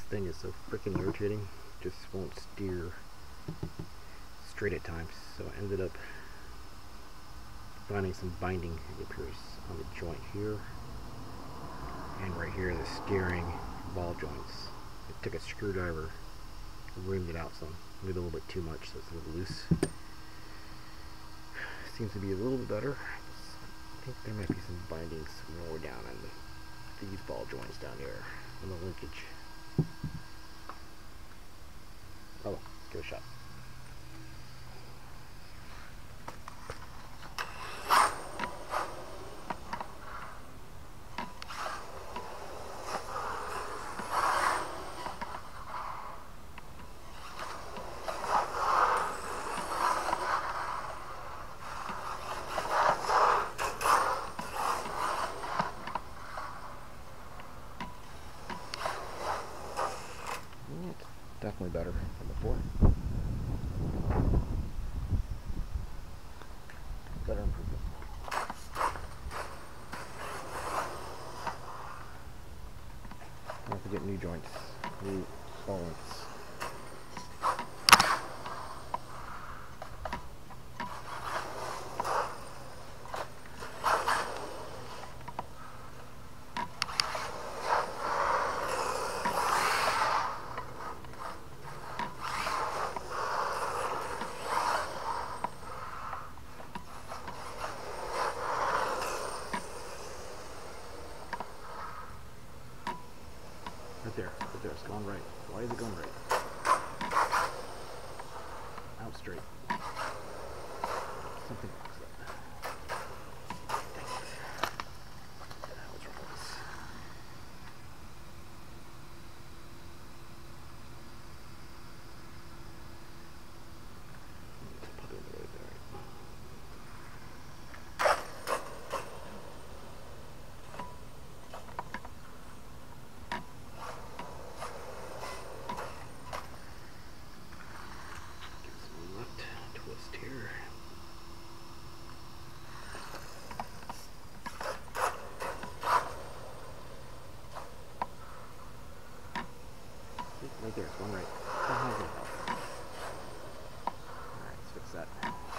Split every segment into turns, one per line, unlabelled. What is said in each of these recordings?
thing is so freaking irritating. Just won't steer straight at times. So I ended up finding some binding, it appears, on the joint here and right here, the steering ball joints. I took a screwdriver, reamed it out some, maybe a little bit too much, so it's a little loose. Seems to be a little bit better. I think there might be some bindings more down on these ball joints down here on the linkage. Oh, give it a shot. Definitely better than before. Better improvement. I have to get new joints, new ball lengths. Right there, it's gone right. Why is it going right? Out straight. Something wrong with that. Dang it. What's wrong with this? Put it in the right there. Twist here. Right there, it's one right. Alright, let's fix that.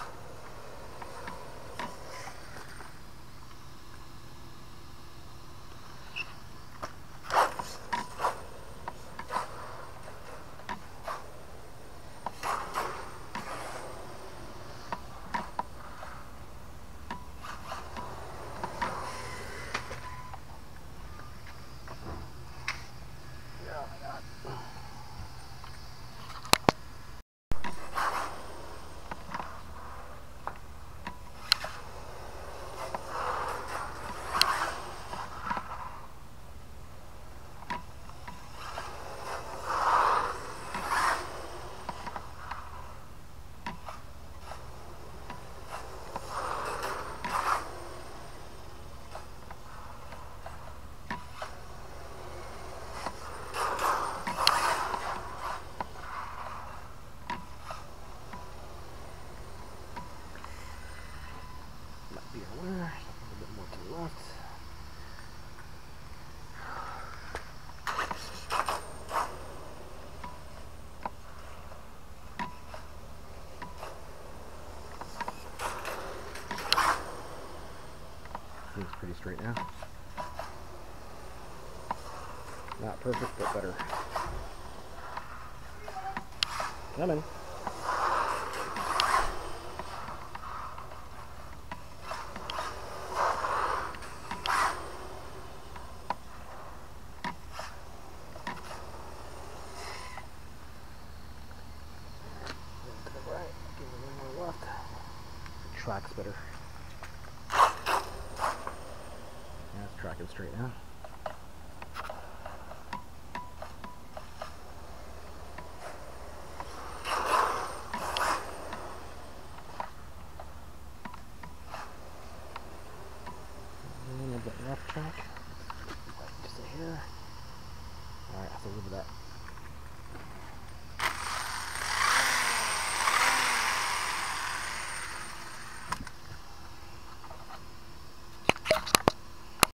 Be aware, a little bit more to the left. Seems pretty straight now. Not perfect, but better. Coming. Track's better. Yeah, it's tracking straight now. A little bit left track. Just a hair. Alright, I have to live with that.